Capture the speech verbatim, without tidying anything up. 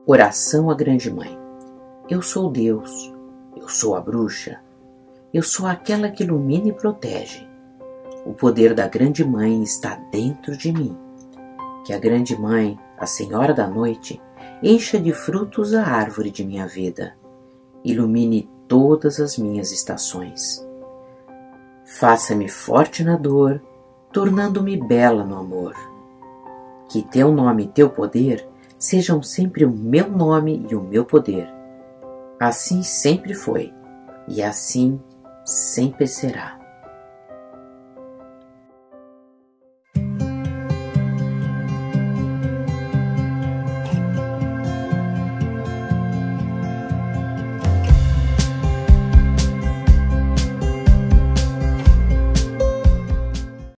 Oração à Grande Mãe. Eu sou Deus, eu sou a bruxa, eu sou aquela que ilumina e protege. O poder da Grande Mãe está dentro de mim. Que a Grande Mãe, a Senhora da Noite, encha de frutos a árvore de minha vida. Ilumine todas as minhas estações. Faça-me forte na dor, tornando-me bela no amor. Que teu nome e teu poder sejam sempre o meu nome e o meu poder. Assim sempre foi, e assim sempre será.